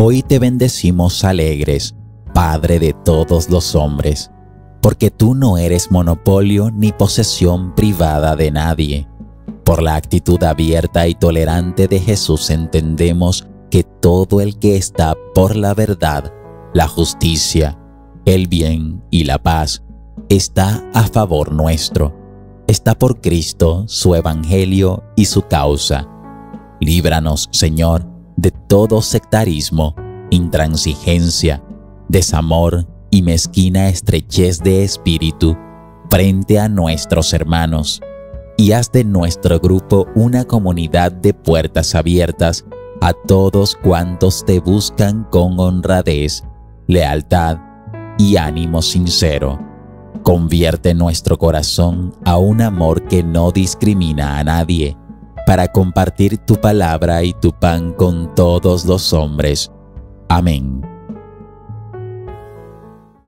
Hoy te bendecimos alegres, Padre de todos los hombres, porque tú no eres monopolio ni posesión privada de nadie. Por la actitud abierta y tolerante de Jesús entendemos que todo el que está por la verdad, la justicia, el bien y la paz, está a favor nuestro. Está por Cristo, su evangelio y su causa. Líbranos, Señor, de todo sectarismo, intransigencia, desamor y mezquina estrechez de espíritu frente a nuestros hermanos, y haz de nuestro grupo una comunidad de puertas abiertas a todos cuantos te buscan con honradez, lealtad y ánimo sincero. Convierte nuestro corazón a un amor que no discrimina a nadie, para compartir tu palabra y tu pan con todos los hombres. Amén.